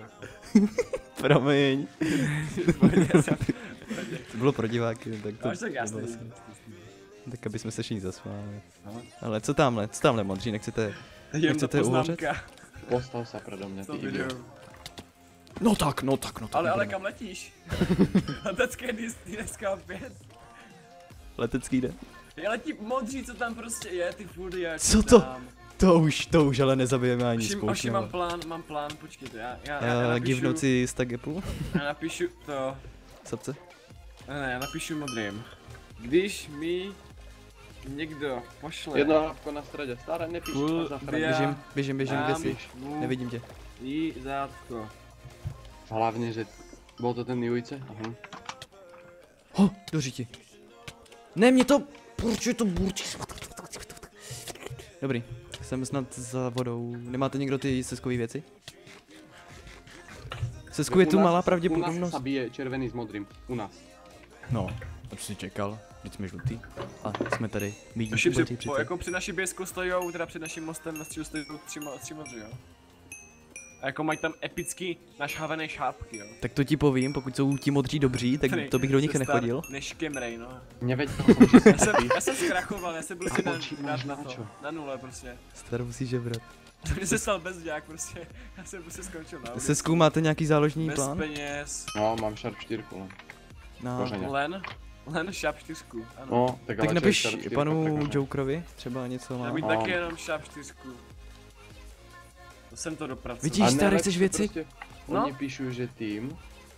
Promiň. Já jsem- To bylo pro diváky, tak to... Máš tak to bylo jasný. asi- Tak aby jsme se všichni zasmáli. No. Ale co tamhle, co tamhle modří, nechcete... Jenom Nechcete ta uhořet? poznámka. Postav se predo mě, To ty video. idiot. No tak, no tak, no tak. Ale, ale nebudeme. kam letíš? Letecké Disney dneska opět. Letecký den. Já letím modří, co tam prostě je, ty fudy, já Co to? Tam. To už, to už ale nezabijeme ani Oši, spoušť. oši, mám plán, mám plán, počkejte, já, já, já, Já napíšu, givnout si stagepu. já napíšu to, Srdce. ne, ne, já napíšu modrým. Když mi někdo pošle Jedno hlavko na středě, staré nepíš, Full a zachrání. dia. Běžím, běžím, běžím, kde jsi? mu Nevidím tě. lízátko. Hlavně, že bol to ten Jujce? Aha. Ho, do říti. Ne, mě to... Burčuje to, burčí. Dobrý, jsem snad za vodou. Nemáte někdo ty seskový věci? Sesku je tu U nás malá sa- pravděpodobnost. U nás sa bije červený s modrým, u nás. No, to jsi čekal. Teď jsme žlutý. A jsme tady. Bídí Oši, boží při, po, přece. jako při naší běsku stojou, teda před naším mostem na středu stojí tři, mo- tři modři, jo. A jako mají tam epický našhavené šápky, jo. Tak to ti povím, pokud jsou ti modří dobří, tak Který to bych do nich se star nechodil. Než Kemrej, no. Neveď to, Já jsem, já jsem zkrachoval, já jsem prostě na, Oči na, máš na, na to, čo? na nule prostě. Star musí žebrat. To mě se stal bezďák prostě, já jsem prostě skončil na ulici. Sesku, máte nějaký záložní Bez plán? peněz, No, mám Sharp čtyři len. Na... Kořeně. len, len šáp čtyřku, ano. No, tak, Tak ale napiš čo je Sharp čtyři, panu tak kořeně. Jokerovi, třeba něco Já má. bych No. taky jenom šáp čtyřku. To jsem to dopracoval. Vidíš? A Starý, najlepšie chceš věci? proste, No. Oni píšu, že tým.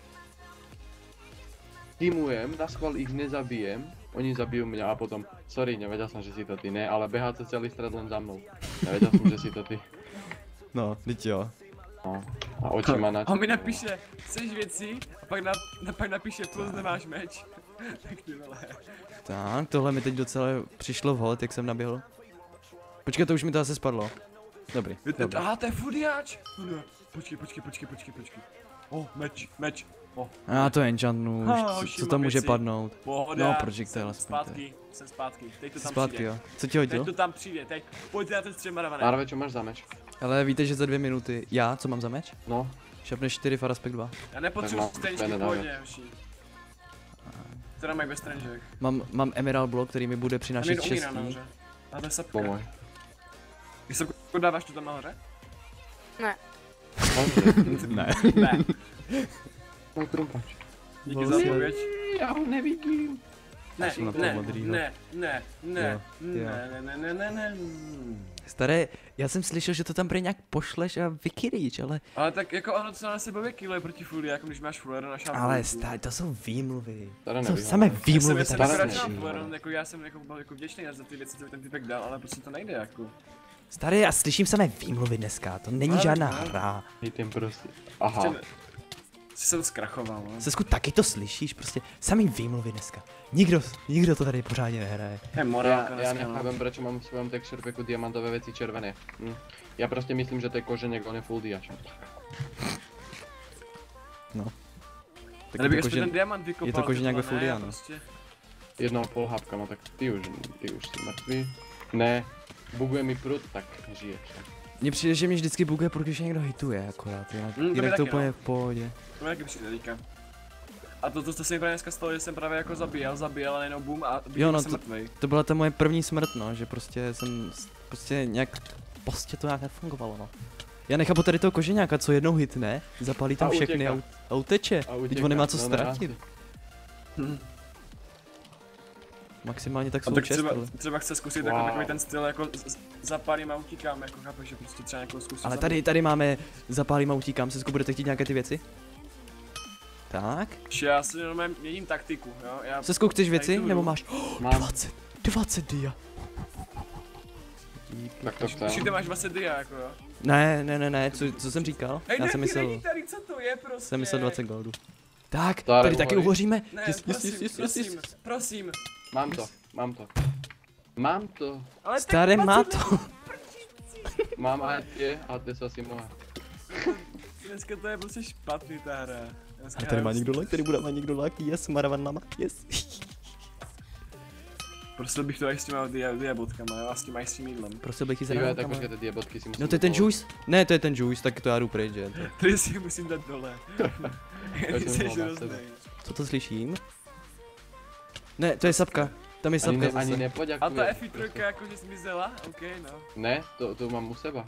Týmujem, na schvál ich nezabijem, oni zabijú mňa a potom, sorry, nevedel som, že si to ty, ne, ale behá sa celý stred len za mnou. Nevedel som, že si to ty. No, teď jo. No, a oči ma na... On mi napíše, chceš věci, a pak, na, na, pak napíše, plus nemáš meč. Tak ty vole. Tak, tohle mi teď docela přišlo vhod, jak jsem naběhl. Počkej, to už mi to zase spadlo. Dobrý, dobrý. Aha, to je fudiáč. Fudiáč. Počkej, počkej, počkej, počkej, počkej. O, meč, meč. O, Já to enchantnu, Ha, už, co, hoši, co tam mám může věci. padnout. pohoda. No, projectile jsem aspoň zpátky, jsem zpátky, teď to tam Zpátky přijde. jo. Co ti Teď hodil? to tam přijde, teď pojďte na ten střemaravaný. Marve, čo máš za meč? Ale víte, že za dvě minuty, já, co mám za meč? No, Šapne čtyři, Faraspek dva. Já nepotřebuji Tak no, staničky to je v pohodě, hoši. Teda mají bez stranžek. Mám, mám Emerald Block, který mi bude Tam přinášet jen umírá štěstí. nahoře. A to je sapka. pomoj. Když se dáváš to tam nahoře? Ne. Ne. Ne. Môj krumpač. Díky za odpověď. Ja ho nevidím. Ne, jsem na toho ne, modrýho. ne, ne, ne, Jo, jo. ne, ne, ne, ne, ne. Staré, já jsem slyšel, že to tam prý nějak pošleš a vykyríč, ale... Ale tak jako ono co na sebe vykýle proti fully, jako když máš fullero na šápu. Ale staré, to jsou výmluvy. Staré To jsou nevyhovuje. samé Já jsem, výmluvy já jsem tady akorát staré šel slyším. fullero, jako já jsem jako byl jako vděčný za ty věci, co mi ten typek dal, ale prostě to nejde jako. Staré, já slyším samé výmluvy dneska, to není Ale žádná ne. hra. Hej, ten prostě. Aha. Ještě ne- Jsi jsem zkrachoval, no. Sesku, taky to slyšíš, prostě samý výmluvy dneska. Nikdo, nikdo to tady pořádně nehraje. To je Ja, morálka ja dneska, no. nechápem, prečo mám v svojom texture packu diamantové veci červené. Hm. Ja proste myslím, že to je koženek, on je full diač. Tak Kdybych je to aspoň ten kožen... diamant vykopal, je to ty koženák vole, ve full ne, dia, a no. prostě. Jednou pol hápka, no tak ty už, ty už si mrtvý. Ne, buguje mi prut, tak žiješ. Mně přijde, že mě vždycky buguje, protože někdo hituje, akorát, jinak, Mm, to mi jinak to taky, úplně no. v pohodě. To mi taky přijde teďka. A to, to, to se mi právě dneska stalo, že jsem právě jako zabíjel, zabíjel a najednou boom a byl no jsem to- mrtvej. To byla ta moje první smrt, no, že prostě jsem, s- prostě nějak, prostě to nějak nefungovalo, no. Já nechápu tady toho koženáka, co jednou hitne, zapálí tam A všechny utěká. a, u- a uteče. A Teď utěká, on nemá co no, ztratit. Hm. Maximálně tak A jsou tak čest, třeba, ale. třeba chce zkusit Wow. jako takový ten styl, jako z- z- zapálím a utíkám, jako chápeš, že prostě třeba jako zkusit Ale zabít. tady, tady máme, zapálím a utíkám, Sesku, budete chtít nějaké ty věci? Tak. Že já si normálně měním taktiku, jo, já... Sesku, chceš věci, tady jdu, nebo jdu. máš? Oh, Mám, dvacet, dvacet dia. tak to Když chce. ty máš dvacet dia, jako jo. Ne, ne, ne, ne, co, co jsem říkal? Hej, Já ne, jsem ty myslel, není tady, co to je prostě? jsem myslel dvacet goldů. Tak, Staré tady taky uhory. uhoříme. Ne, Yes, yes, prosím, yes, yes, yes, prosím, yes. prosím. Mám to, mám to. Mám to. Ale tak Staré má dvacet to. mám aj tie, ale tie sú asi moje. Dneska to je prostě špatný ta hra. Dneska A tady má hra- někdo lak, tady bude mít někdo lak, yes, Maravan lama, yes. Prosil bych to aj s těma dia- diabotkama, jo, a s tím aj s tím jídlem. Prosil bych jí Jo, za tak počkejte, tie bodky si musím... No to je ten vyvolat. juice? Ne, to je ten juice, tak to já jdu pryč, že? To- Tady si musím dát dole. jsem Jsi ho na hroznej. sebe. Co to slyším? Ne, to je sapka. Tam je Ani, sapka ne, ani zase. A nepoďakuje. ta F tři jakože zmizela? OK, no. Ne, to, to mám u seba.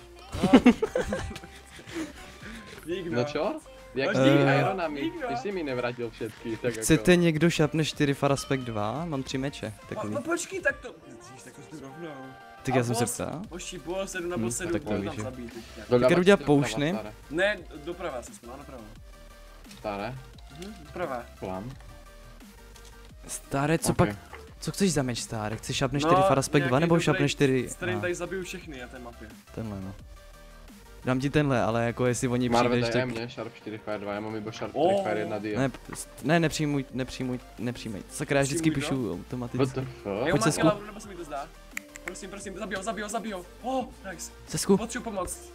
Dík, no. No čo? Jak No, s tými dík, no. ironami, Dík, no. ty si mi nevrátil všetky, tak Chcete jako... někdo šapne čtyři Faraspek dva? Mám tři meče. No, Takový. no počkej, tak to... Ježíš, tak to jdu rovnou. Tak A já jsem se boss- ptal. Oši, boss, jedu na Hm, boss, jedu, tak to to víš, tam že. zabít teďka. Doľava Tak či udělá doprava, poušny? staré? Ne, doprava se smál, doprava. Staré? Mhm, doprava. Plán. Stáre, co Ok. pak? Co chceš za meč, Stáre? Chceš šapne No, čtyři Faraspek dva nějaký nebo dobrý, šapne čtyři? S kterým Aha, tady zabiju všechny na té mapě. tenhle no. Dám ti tenhle, ale jako jestli oni Marve, přijdeš, daj tak... mne Sharp čtyři Fire dva, já mám iba Sharp Oh. čtyři Fire jedna dia. Ne, p- ne, nepřijmuj, nepřijmuj, nepřijmej. Sakra, já vždycky Přijmuj to? píšu What automaticky. the fuck? Jo, Pojď má se kela, nebo se mi to zdá. Prosím, prosím, zabij ho, zabij ho, zabij ho. Oh, nice. Cesku, Potřebuji pomoct.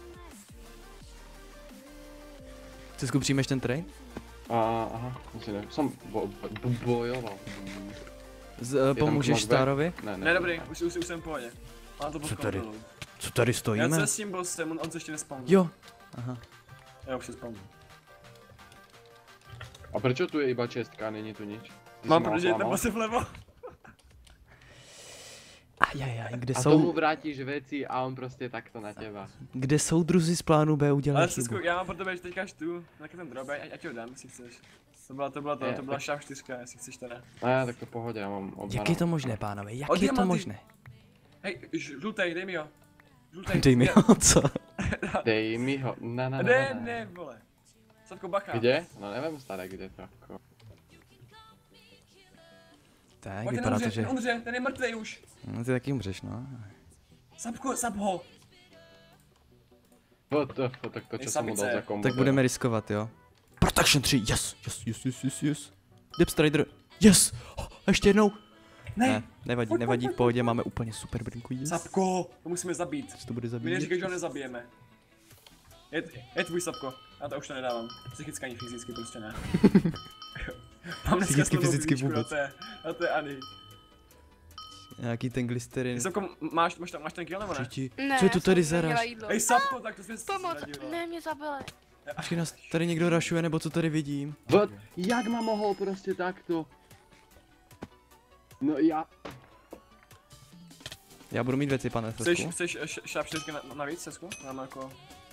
Cesku přijmeš ten trade? A, aha, musím ne, som bo, bo, bojoval. Z, uh, tam pomůžeš knockback? Stárovi? Ne, ne. Ne, dobrý, už, už, už jsem v pohodě. Mám to pod Co tady? kontrolou. Co tady Já stojíme? se s tím bossem, on, on se ještě nespawnul. Jo. Aha. Já už se spawnul. A prečo tu je iba čestka a není tu nič? Ty Mám, si ma protože je ten oklamal? boss vlevo. Ajajaj, kde A tomu jsou, vrátíš veci a on prostě takto na teba. kde jsou druzi z plánu B Ale udělali Cesku, chybu. já mám pro tebe ještě teďka štu, taky ten drop, ať, ať ho dám, jestli chceš. To byla, to byla to, Je, to byla tak- šáv čtyřka, jestli chceš teda. Ne, tak to pohodě, já mám od Jak je to možné, pánové? Jak O, je to diamanty. možné? Hej, žlutej, dej mi ho. Žlutej. Dej mi je- ho, co? Dej mi ho, na na na Ne, na. ne, vole. Sadko, bacha. Kde? No nevím staré, kde to jako. Tak, Pojď, vypadá to, neumře, že... neumře, ten je mrtvej už. No, ty taky umřeš, no. Sapko, sap ho. What the fuck, tak to Ej, čo som mu dal samice. za kombo. Tak budeme riskovat, jo. Protection tři, yes, yes, yes, yes, yes, yes. Dip Strider, yes. Oh, ještě jednou. Ne, Ne, nevadí, Pojď, nevadí, pojď, v pohodě, máme úplně super brinku, yes. Sapko, to musíme zabít. Co to bude My zabíjet? neříkej, že ho nezabijeme. Je, je tvůj Sapko, já to už to nedávám. Psychicky ani fyzicky prostě ne. Mám dneska Psychicky, slabou fyzicky fyzičku, vůbec. A to je, a to je Ani. Nějaký ten glysterin. Ty Sapko, máš, máš, tam, máš ten kill nebo ne? Přijdi. Ne, Co je to tady jsem za neměla raš? jídlo. Ej Sapko, tak to jsi Pomoc, zradila. ne, mě zabili. Počkej, nás tady někdo rašuje, nebo co tady vidím? What? Jak ma mohol prostě takto? No já... Já budu mít věci, pane Chceš, Sesku. chceš š- šáp čtyřky na, navíc, Cesku? Mám jako...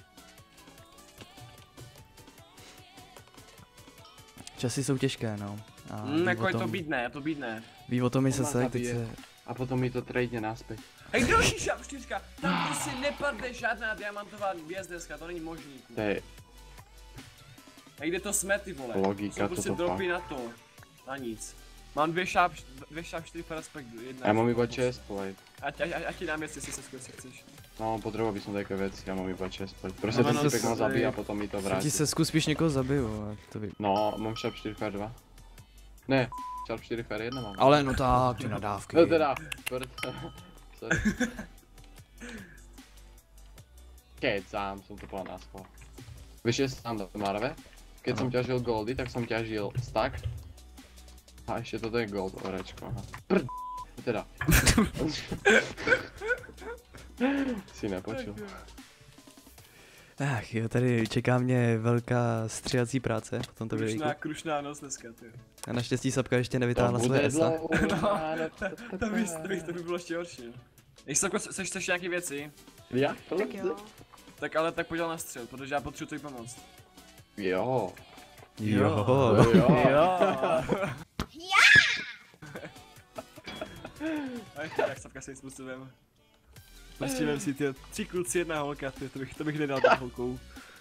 Časy jsou těžké, no. A Mm, ví jako o je to tom- bídné, to bídné. Ví o tom i On nás se teď zabije. se... A potom mi to trade naspäť. Hej, další šáp čtyřka, tam prostě nepadne žádná diamantová hvězdeska, to není možný. To je Hej, kde to jsme ty vole? Logika, Jsou prostě toto dropy na to. Na nic. Mám dvě šáp, dvě šáp čtyři Faraspek, jedna. já mám iba chestplate. Ať, ať, ať, ať ti dám věc, jestli se skvěle chceš. No, potreboval by som také veci, ja mám iba chestplate. Proste No, ten no, typek to ma si- zabíja a potom mi to Ti vráti. se spíš někoho zabiju, ale to ví. No, mám Sharp čtyři Fire dva. Ne, Sharp čtyři Fire jedna mám. Ale no tak, ty nadávky. No teda, prd. Sorry. Kecám, som to povedal na schvál. Vieš, že sám do Marve? Keď Ano. som ťažil goldy, tak som ťažil stack. A ešte toto je gold orečko, aha. Prd. Teda. Si nepočul. Ach jo, tady čeká mě velká stříhací práce v tomto videu. Krušná, krušná noc dneska, ty. A naštěstí Sapka ještě nevytáhla své esa. To by, to by, to by bylo ještě horší. Když Sapko, chceš, chceš nějaký věci, Ja? Tak jo. tak ale tak pojď na střel, protože já potřebuji tvoji pomoc. Jo. Jo. Jo. A ještě tak Sapka se způsobem. Nastřílem si ty tři kluci, jedna holka, ty, to bych, to bych nedal tak holkou.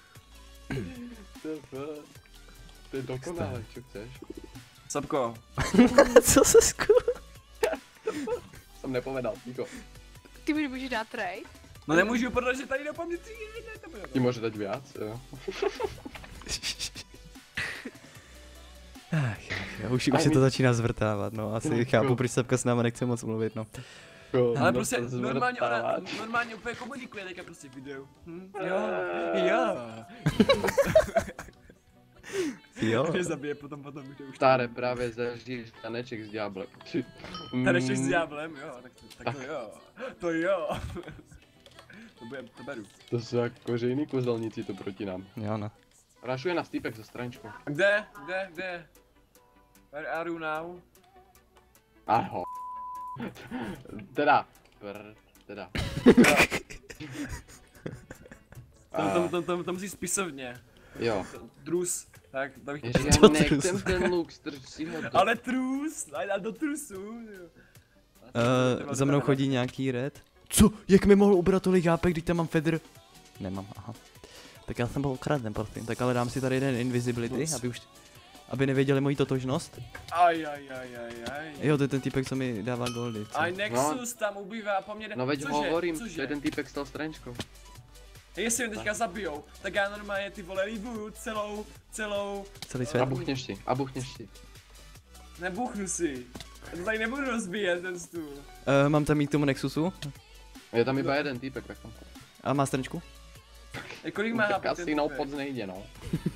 To je dokonalé, čo chceš? Sapko, Co se sku? Som nepovedal, Niko. Ty mi můžeš dát trade? no nemůžu, protože tady dopadne tři, ne, to bude Ti môže dať viac, jo? Ach, jo, už, už se to začíná zvrtávat, no asi No, chápu, jo. proč Sapka s náma nechce moc mluvit, no. Ale prostě normálně ona, normálně úplně komunikuje teďka prostě v videu. Hm? Jo, jo. Jo. Mě zabije potom potom video už. Staré právě zažiješ taneček s ďáblem. Taneček s ďáblem, jo, tak to, tak to jo. To jo. To, bude, to beru. To jsou jako jiní kouzelníci to proti nám. Jo, no. Rašuje nás týpek ze straničkou. Kde? Kde? Kde? Where are you now? Aho. Teda. Pr, teda. Tam, tam, tam, tam, tam musí spisovně. Jo. Drus. Tak, to bych Ježi, To já nechcem trus. ten luk, strč si ho do... Ale trus, a do trusu. Uh, za mnou chodí nějaký red. Co? Jak mi mohl ubrat tolik hápek, když tam mám Feder? Nemám, aha. Tak já jsem byl ukraden, prosím. Tak ale dám si tady jeden invisibility, Plus. aby už... Aby nevěděli moji totožnost. Aj, aj, aj, aj, aj. Jo, to je ten týpek, co mi dává goldy. Co? Aj Nexus tam ubývá po mně. No veď Cože? hovorím, Cože? to je ten týpek s tou straničkou. Jestli mě teďka zabijou, tak já normálně ty vole líbuju celou, celou, Celý A svět. buchneš si, a buchneš si. nebuchnu si. Já to tady nebudu rozbíjet ten stůl. Uh, mám tam jít k tomu Nexusu. Je tam iba jeden týpek, tak tam. A má straničku? E, kolik má Tak H P ten asi no typek? pod nejde, no.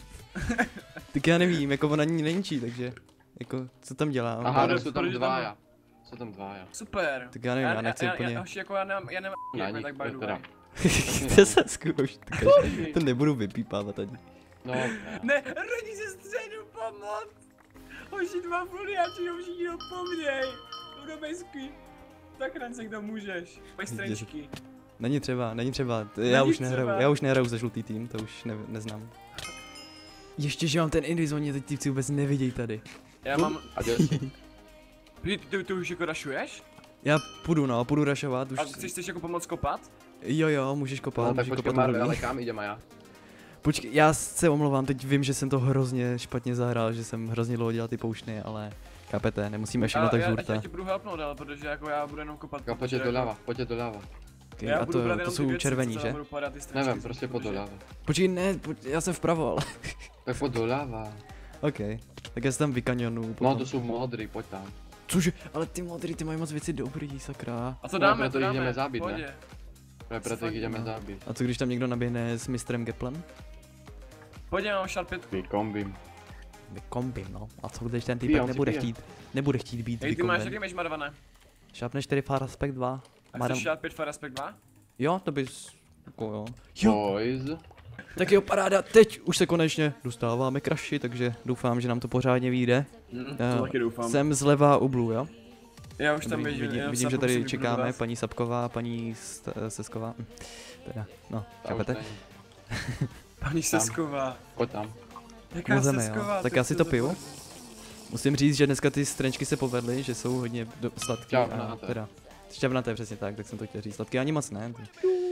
Tak já nevím, jako ona ní nenčí, takže... Jako, co tam dělá? On Aha, tam- no jsou tam proč dva tam- já. Jsou tam dva já. Super. Tak já nevím, já nechci já, úplně- Já, já, jako já nemám, já nemám Na jako nich, tak by the teda. way. To se zkouš, to nebudu vypípávat ani. No, Ne, rodí se středu pomoc. Hoši dva foliáči, hoši ho poměj. Udobejský. Tak ran se kdo můžeš. Pojď strenčky. Není třeba, není třeba, to já Není už nehraju, třeba. já už nehraju za žlutý tým, to už ne, neznám. Ještě, že mám ten invis, oni teď týpci vůbec nevidějí tady. Já mám... a děl si. Ty, ty, ty už jako rašuješ? Já půjdu no, půjdu rašovat, už... A chceš, chceš jako pomoct kopat? Jo jo, můžeš kopat, No tak můžeš počkej kopat Marve, uhlí. ale kam jdeme já? Počkej, já se omlouvám, teď vím, že jsem to hrozně špatně zahrál, že jsem hrozně dlouho dělal ty pouštny, ale chápete, nemusíme všechno tak já, já, zhurta. já ti budu helpnout dál, protože jako já budu jenom kopat. Tak pojďte protože doleva, pojďte doleva. Okay, já a budu to, brát to jenom ty jsou věci, červení, co že? tam budou padat, ty strečky, Nevím, prostě pojď protože- doleva. Počkej, ne, poč, já jsem vpravo, ale... Tak pojď doleva. OK, tak já se tam vykanionu No potom. to jsou modrý, pojď tam. Cože, ale ty modrý, ty mají moc věci dobrý, sakra. A to No, dáme, proto to jich dáme, jdeme zabít, ne? pohodě. Ne, proto jich jdeme no. zabít. A co když tam někdo naběhne s mistrem Geplem? Pojď, já mám šarpětku. Vykombím. Vykombím, no. A co když ten Pij, týpek on si nebude pije. chtít, nebude chtít být Hej, ty máš, jaký vykomben. máš marvané? Šápne čtyři Far Aspect dva. A Madam. chceš šát pět Fire Aspect dva? Jo, to bys... Jako jo. Jo, Boys. tak jo, paráda, teď už se konečně dostáváme k Crashi, takže doufám, že nám to pořádně vyjde. Mm, Já to taky doufám. Jsem zleva u Blue, jo? Já už tam Dobrý, vidím, vidím, jenom vidím že sapu tady musím čekáme, vybudovat. paní Sapková, paní St- Sesková. Hm, Teda, no, A už chápete? není. Paní Sesková. Pojď tam. Jaká Můžeme, jo. Sesková? Tak Ty já si jsi to piju. za- Musím říct, že dneska ty strenčky se povedly, že jsou hodně do- sladký a Šťavnaté. teda šťavnaté, přesně tak, tak jsem to chtěl říct. Sladký ani moc ne.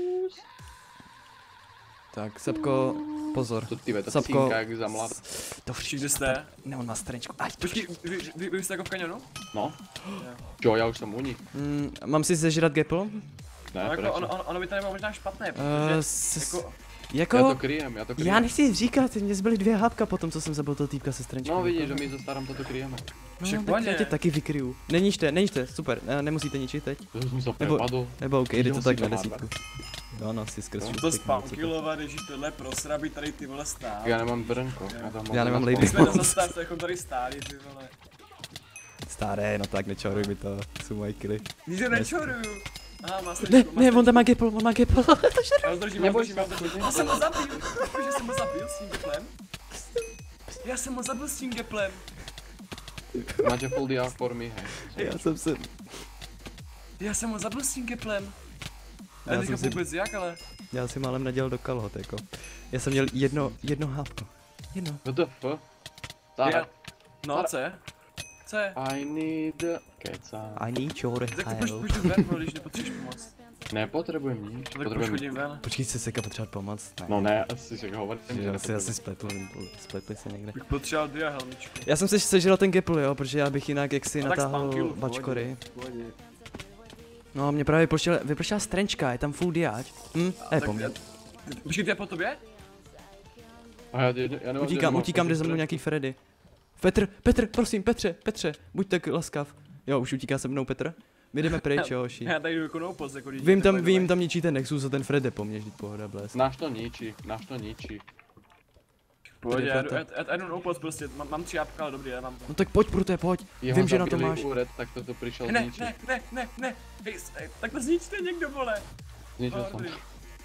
Tak, Sapko, pozor. To ty ve, ta Sapko, cínka jak za mlad. to Všichni, všichni kde jste? Ne, on má strenčku. Ať, Počkej, vy, vy, vy jste jako v kanionu? No. Jo, já už jsem u nich. mm, mám si sežrat Gapple? Uh, Ne, No, jako, proč? ono, ono, ono by to nebylo možná špatné, uh, protože s, jako, jako, Já to kryjem, já to kryjem. já nechci říkat, mě zbyly dvě hápka po tom, co jsem zabil toho týpka se strenčkou. No vidíš, že my za starám toto kryjeme. No, však tak pohodě. já tě taky vykryju. Neníčte, neníčte, super, ne, nemusíte ničit teď. To jsem se Nebo- padl. Nebo OK, jde to Viděl tak jsi na to, desítku. Jo, no, si zkreslu. to spankilovat, ježíš tohle prosrabí tady ty vole stát. Já nemám brnko. Já, tam Já nemám mám label. Jsme na zastávce, jako tady stáli ty vole. Staré, no tak nečoruj mi to, jsou moje killy. Nic to nečoruju. Aha, má Ne, střečku, má ne, on střečku. tam má Gapple, on má Gapple. Já ho držím, já ho držím, já ho držím. Já jsem ho zabil, že jsem ho zabil s tím geplem. Já jsem ho zabil s tím geplem. Máte full dia for me, hej. Já jsem se... Já jsem ho zabil s tím geplem. Já Já jsem teďka si- vůbec jak, ale... Já si málem nadělal do kalhot, jako. Já jsem měl jedno, jedno hápko. Jedno. W T F? Tak. Já... No, co je? Co je? I need... Keca. I need your Tak to proč help. půjdu ven, vole, když nepotřebuješ pomoc. Nepotřebujem nic. Tak proč Potřebujem... chodím ven? Počkej, se seka potřebovat pomoct? Ne. No ne, asi však hovorím, že Já si asi nepotřebujem. spletl, spletli se někde. Bych potřeboval dia helmičku. Já jsem se sežral ten Gapple, jo, protože já bych jinak jaksi A tak natáhl spunkill, v bačkory. pohodě, v pohodě. No, mě právě vypršela, vypršela strenčka, je tam full diáč. Hm, je po mně. Počkej, ty je po tobě? A já, já, já nemám Utíkám, žádnou utíkám, jde za mnou strenčku. nějaký Freddy. Petr, Petr, prosím, Petře, Petře, buď tak laskav. Jo, už utíká se mnou Petr. My jdeme pryč, jo, hoši. Já tady jdu jako noupost, jako když... Vím tam, vím tam ničíte Nexus a ten Fred jde po mně, vždyť pohoda, blesk. Náš to ničí, náš to ničí. Pohodě, já jdu, já, já, já jdu noupost prostě, mám, mám tři jápka, ale dobrý, já mám to. No tak pojď, Prute, pojď. Jeho Vím, že na to zabili máš. Úred, tak to tu přišel Ne, zničit. ne, ne, ne, ne, hej, hej, tak to zničte někdo, vole. Zničil No, jsem. dobrý.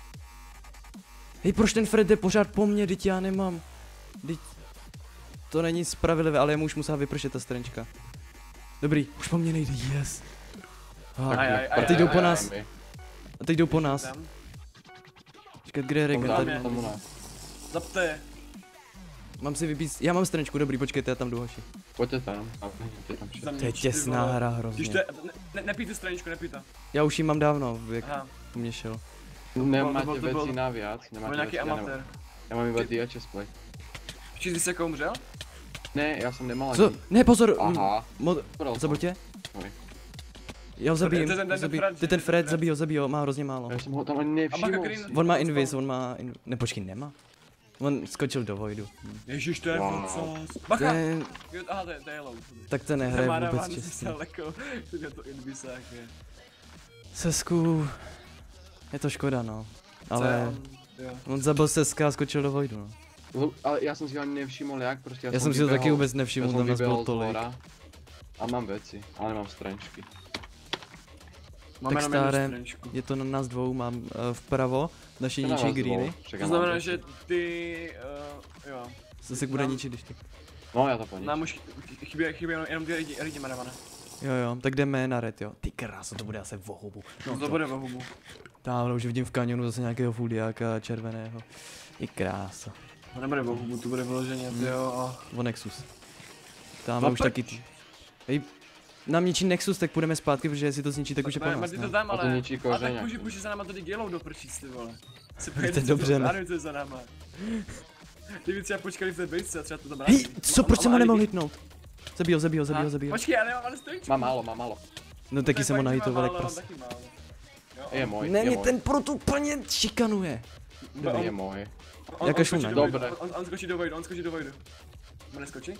Hej, proč ten Fred jde pořád po mně, teď já nemám. Teď... To není spravedlivé, ale jemu už musela vypršet ta stranička. Dobrý, už po mně nejde, yes. Tak Ah, Aj, ne, aj, aj, a teď jdou aj, po aj, nás. my. a teď jdou po nás. Tam. Čekat, kde je Regen? Tomu Tady. ne, tomu ne. Zapte. Mám si vypít, já mám straničku, dobrý, počkejte, já tam jdu, hoši. Pojďte tam. A jděte tam všichni. Za mě To je čtyři, těsná vole. hra Když hrozně. to je, ne, ne, nepij tu straničku, nepij to. Já už ji mám dávno, jak Aha, u mě šel. Nemáte to bylo- věci navíc, byl nemáte nějaký věci, já, nemám, amatér. já mám iba dia chestplate. Včítě jsi jako umřel? Ne, já jsem nemal Co? ani. Ne, pozor! Aha, Mo Bral zabil jsem. tě? Sorry. Já ho zabijím, To je ten- ten zabij. Fred, Ty že? ten Fred, Fred. zabij ho, zabij ho, má hrozně málo. Já jsem ho tam ani A Baka nevšiml. Green. On má invis, on má in... Ne, počkej, nemá. On skočil do voidu. Ježiš, to je Wow. vocas. Bacha! Ten, Jo, aha, to je, to je low. tak ten nehraje Má vůbec dává čistě. daleko, je to invisák je. Sesku, je to škoda, no. Ale Jo. on zabil Seska a skočil do voidu, no. No, ale já jsem si ho ani nevšiml jak, prostě já, Já jsem si to vyběhl- taky vůbec nevšiml, já tam jsem nás bylo vyběhl z tolik. dvora A mám věci, ale nemám straničky. Máme Tak jenom jednu staré, straničku. je to na nás dvou, mám uh, vpravo, naše To na ničí vás greeny. dvou, však já To mám znamená, věci. že ty, uh, jo. Sesek bude Nám- ničit, když tak. No já to poničím. Nám už chybí, chybí jenom, jenom ty lidi, lidi Maravana. Jo jo, tak jdeme na red, jo. Ty kráso, to bude asi v hubu. No to bude v hubu. Tamhle už vidím v kanionu zase nějakého fudiáka červeného. Ty kráso. To nebude v hubu, to bude vyloženě, Hmm. ty jo. A... O Nexus. Tamhle No už proč? taky. Hej, nám ničí Nexus, tak půjdeme zpátky, protože jestli to zničí, tak už je po Ne, nás, Marty to ne? tam, A to ale... ničí A kořeň, tak může, jako. může za náma tady dělou do prčíc, ty vole. Si Víte pojede, dobře, co, ne? já nevím, co je za náma. Ty víc třeba počkali v té bejsce a třeba to tam Hej, vrátí. co, proč jsem ho nemohl hitnout? Zabij ho, zabij ho, zabij ho, Aha, zabij ho. Počkej, já nemám ale stojíčku. Mám málo, mám málo. No taky jsem ho nahitoval jak pras. Taky málo. Jo, Je můj, Ne, je mě můj. ten prut úplně šikanuje. on- Je můj. on- Jak on šlu skočí na do něj. vojdu, Dobré. On, on skočí do vojdu, on skočí do vojdu. On neskočí?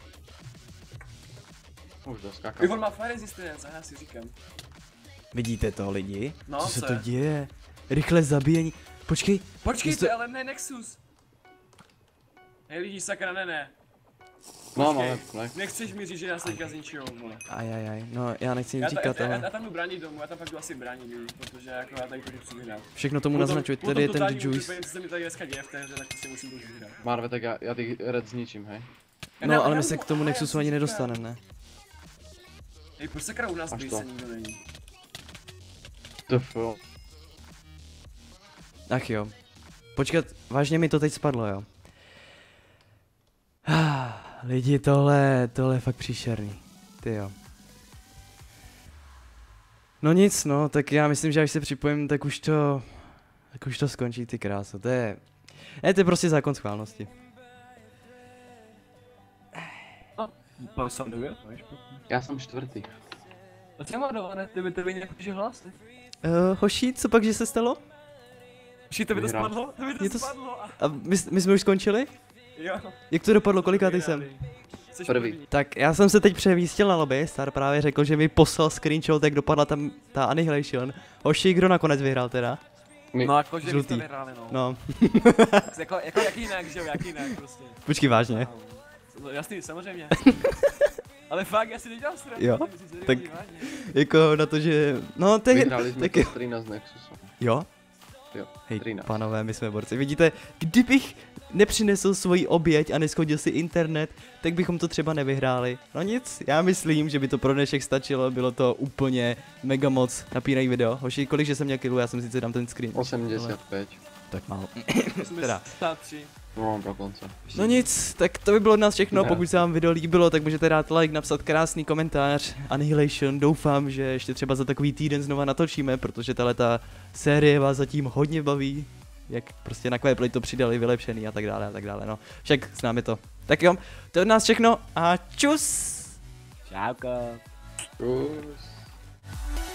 Už Jo, doskakal. on má fire resistance, já si říkám. Vidíte to, lidi? No, Co se co to je? děje? Rychle zabíjení. Počkej, Počkejte, Jste- ale ne Nexus. Hej lidi, sakra, ne, ne. No, Počkej, máme, ne. Nechceš mi říct, že nás teďka zničijou, vole. ajajaj, no já nechci nic Já, ta, říkat, já, já, ale já tam jdu bránit domů, já tam fakt jdu asi bránit, lidi, protože jako já tady to chci vyhrát. všechno tomu naznačuje, tady je ten Juice. Co se mi tady dneska děje v té hře, tak to si musím to vyhrát. Marve, tak já, já ty red zničím, hej. Já ne- No ale já my se jdu- k tomu a já Nexusu si ani říkám. nedostaneme, ne? Hej, proč sakra u nás Až bejse to. nikdo není? Tf, jo. Ach jo. Počkat, vážně mi to teď spadlo, jo. Ah, lidi, tohle, tohle je fakt příšerný. Ty jo. No nic, no, tak já myslím, že až se připojím, tak už to, tak už to skončí, ty kráso, to je, ne, to je prostě zákon schválnosti. Pan jsem devět, víš? Já jsem čtvrtý. A co má dované, ty by tebe nějak že hlas, ty? Uh, hoší, co pak, že se stalo? Počkej, to by to Vyhrál. spadlo? To by Je to to s- spadlo a... A my, my jsme už skončili? Jo. Jak to dopadlo, kolikátý jsem? Jsi První. Tak já jsem se teď převístil na lobby, Star právě řekl, že mi poslal screenshot, jak dopadla tam ta Annihilation. Hoši, kdo nakonec vyhrál teda? My, No jako, že Žlutý. byste vyhráli, no. No, Jako, jako jak jinak, že jo, jak jinak prostě. počkej, vážně. No, jasný, samozřejmě. Ale fakt, já si nedělal srandu. Jo, ty si tak- seriózní, vážně. Jako na to, že... No, to je... vyhráli jsme tak to je- s třináct Nexusu. Jo? Jo, Hej, třináct. pánové, my jsme borci. Vidíte, kdybych nepřinesl svoji oběť a neschodil si internet, tak bychom to třeba nevyhráli. No nic, já myslím, že by to pro dnešek stačilo, bylo to úplně mega moc napínají video. Hoši, kolik že jsem měl kilů, já jsem sice dám ten screen. osmdesát pět. Tak málo. Teda. tři. No, dokonce. No nic, tak to by bylo od nás všechno, Ne. pokud se vám video líbilo, tak můžete dát like, napsat krásný komentář, Annihilation, doufám, že ještě třeba za takový týden znova natočíme, protože tahleta série vás zatím hodně baví, jak prostě na Quakeplay to přidali, vylepšený a tak dále a tak dále, no, však známe to. Tak jo, to je od nás všechno a čus! Čauko. Kus.